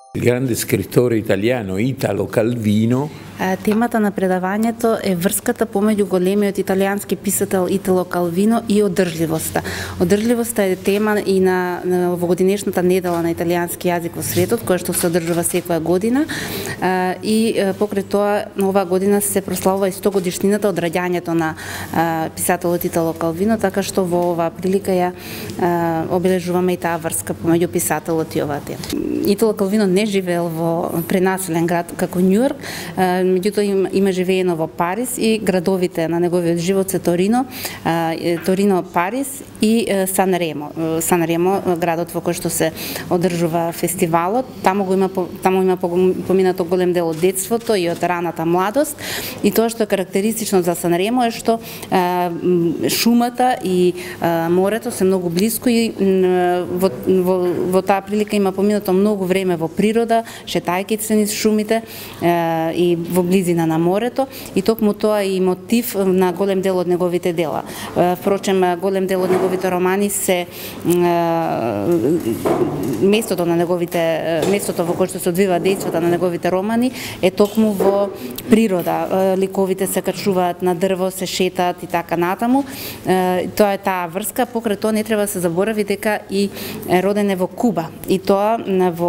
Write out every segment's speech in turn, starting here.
Il grande scrittore italiano Italo Calvino. Темата на предавањето е врската помеѓу големиот италијански писател Итало Калвино и одржливоста. Одржливоста е тема и на овогодинешната недела на италијански јазик во светот, која што се одржува секоја година. И покрај тоа, оваа година се прославува и 100 годишнината од раѓањето на писателот Итало Калвино, така што во оваа прилика ја обележуваме и таа врска помеѓу писателот и оваа тема. Итало Калвино не живеел во пренаселен град како Њујорк, меѓутоа има живеено во Париз и градовите на неговиот живот се Торино, Париз и Санремо. Санремо, градот во кој што се одржува фестивалот. Таму има поминато голем дел од детството и од раната младост. И тоа што е карактеристично за Санремо е што шумата и морето се многу близко и во таа прилика има поминато многу време во природа, шетајќи се низ шумите и во близина на морето, и токму тоа е и мотив на голем дел од неговите дела. Впрочем, голем дел од неговите романи се местото во кое што се одвива дејствата на неговите романи е токму во природа. Ликовите се качуваат на дрво, се шетаат и така натаму. Тоа е таа врска. Покрај тоа не треба да се заборави дека и роден е во Куба. И тоа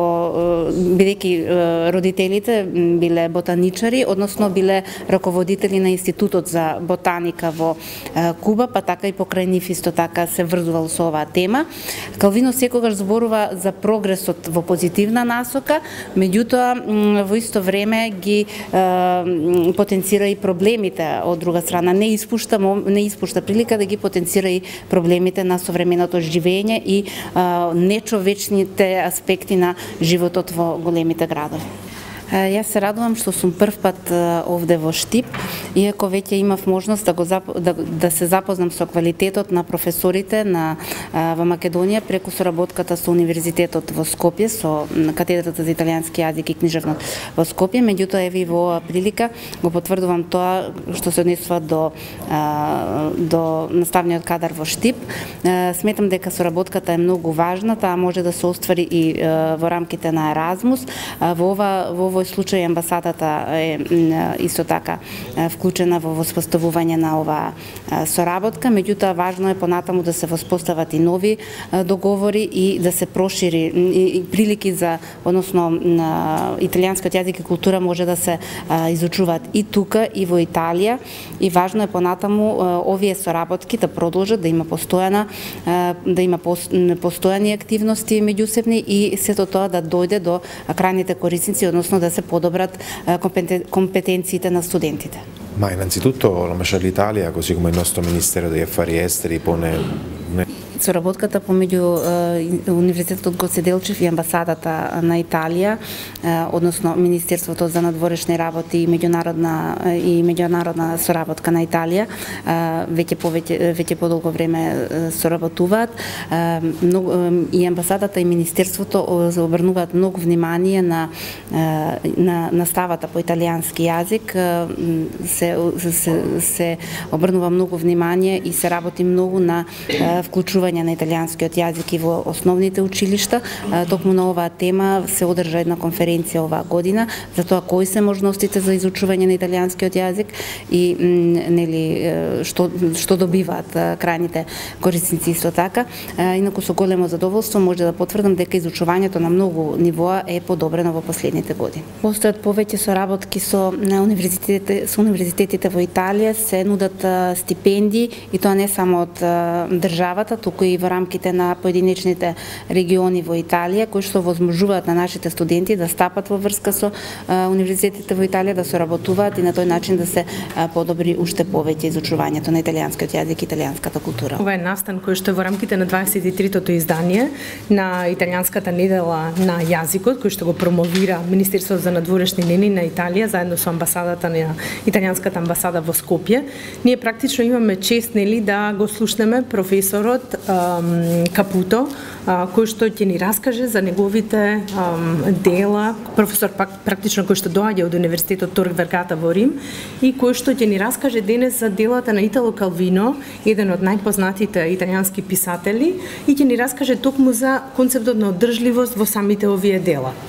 бидејќи родителите биле ботаничари, односно биле раководители на Институтот за ботаника во Куба, па така и покрај нив исто така се врзувал со оваа тема. Калвино секогаш зборува за прогресот во позитивна насока, меѓутоа во исто време ги потенцира и проблемите од друга страна. Не испушта прилика да ги потенцира и проблемите на современото живење и нечовечните аспекти на животот во големите градови. Јас се радувам што сум прв пат овде во Штип, иако веќе имав можност да се запознам со квалитетот на професорите во Македонија преку соработката со Универзитетот во Скопје, со катедрата за италијански јазик и книжевност во Скопје. Меѓутоа, еви во оваа прилика го потврдувам тоа што се однесува до наставниот кадар во Штип. Сметам дека соработката е многу важна, таа може да се оствари и во рамките на Еразмус. Во овој случај амбасадата е исто така вклучена во воспоставување на оваа соработка, меѓутоа важно е понатаму да се воспостават и нови договори и да се прошири и прилики за, односно италијанскиот јазик и култура може да се изучуваат и тука и во Италија, и важно е понатаму овие соработки да продолжат, да има постојани активности меѓусебни и сето тоа да дојде до крајните корисници, односно да се подобрат компетенциите на студентите. Ma innanzitutto l'Ambasciata d'Italia, così come il nostro Ministero degli Affari Esteri, pone соработката помеѓу Универзитетот Гоце Делчев и амбасадата на Италија, односно Министерството за надворешни работи и меѓународна соработка на Италија, веќе подолго време соработуваат. И амбасадата и Министерството обрнуваат многу внимание на наставата по италијански јазик, се обрнува многу внимание и се работи многу на вклучување на италијанскиот јазик и во основните училишта. Токму на оваа тема се одржа една конференција оваа година за тоа кои се можностите за изучување на италијанскиот јазик и што добиваат крајните корисници исто така. Инаку со големо задоволство може да потврдам дека изучувањето на многу нивоа е подобрено во последните години. Постојат повеќе соработки со универзитетите во Италија, се нудат стипендии и тоа не само од државата, туку и во рамките на поединечните региони во Италија, кои што возможуваат на нашите студенти да стапат во врска со универзитетите во Италија, да соработуваат и на тој начин да се подобри уште повеќе изучувањето на италијанскиот јазик и италијанската култура. Ова е настан кој што е во рамките на 23-тото издание на италијанската недела на јазикот, кој што го промовира Министерството за надворешни нени на Италија заедно со амбасадата на италијанската амбасада во Скопје. Ние практично имаме чест да го слушнеме професорот Капуто, кој што ќе ни раскаже за неговите дела, професор практично кој што доаѓа од Универзитетот Tor Vergata во Рим и кој што ќе ни раскаже денес за делата на Итало Калвино, еден од најпознатите италијански писатели, и ќе ни раскаже токму за концептот на одржливост во самите овие дела.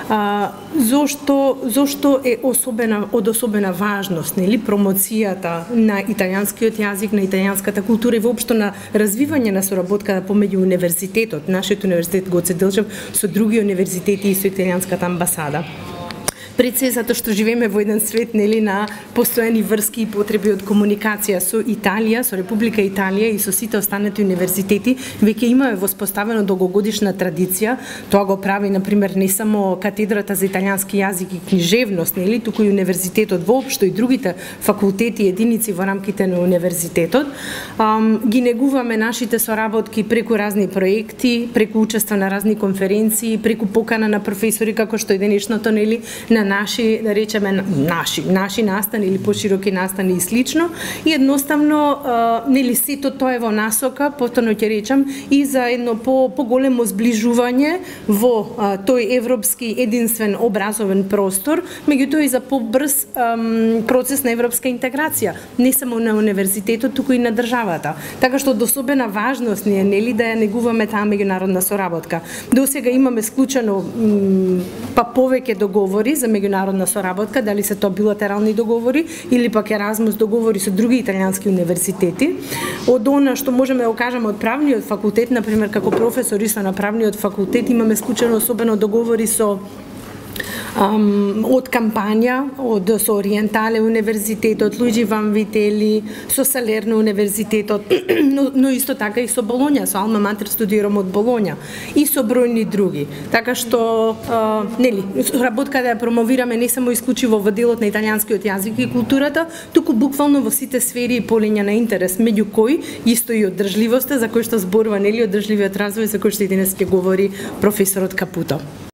Зошто е од особена важност, нели, промоцијата на италијанскиот јазик, на италијанската култура и воопшто на развивање на соработката помеѓу универзитетот, нашиот универзитет Гоце Делчев со други универзитети и со италијанската амбасада. Пред се затоа што живееме во еден свет, нели, на постојани врски и потреби од комуникација со Италија, со Република Италија и со сите останати универзитети, веќе имаме воспоставено долгогодишна традиција. Тоа го прави, на пример, не само катедрата за италијански јазик и книжевност, нели, туку и универзитетот воопшто и другите факултети и единици во рамките на универзитетот. Ги негуваме нашите соработки преку разни проекти, преку учество на разни конференции, преку покана на професори како што е денешното, нели, на наши, да речеме, наши настани или пошироки настани и слично. И едноставно, нели, сето тоа е во насока, повторно ќе речам, и за едно поголемо зближување во тој европски единствен образовен простор, меѓутоа и за побрз процес на европска интеграција, не само на универзитетот, туку и на државата. Така што од особена важност ни е, нели, да ја негуваме таа меѓународна соработка. Досега имаме склучено повеќе договори за меѓународна соработка, дали се тоа билатерални договори или пак Еразмус договори со други италијански универзитети. Од она што можеме да кажеме од правниот факултет, на пример како професори со на правниот факултет, имаме склучено особено договори со од кампања, со Ориентале универзитетот, Луиджи Ван Вители, со Салерно универзитетот, но исто така и со Болоња, со Алма Матер студирам од Болоња и со бројни други. Така што, нели, работка да ја промовираме не само исклучиво во делот на италијанскиот јазик и културата, туку буквално во сите сфери и полиња на интерес, меѓу кои исто и одржливоста, за кој што зборува, нели, одржливиот развој, за кој што и денес ќе говори професорот Капуто.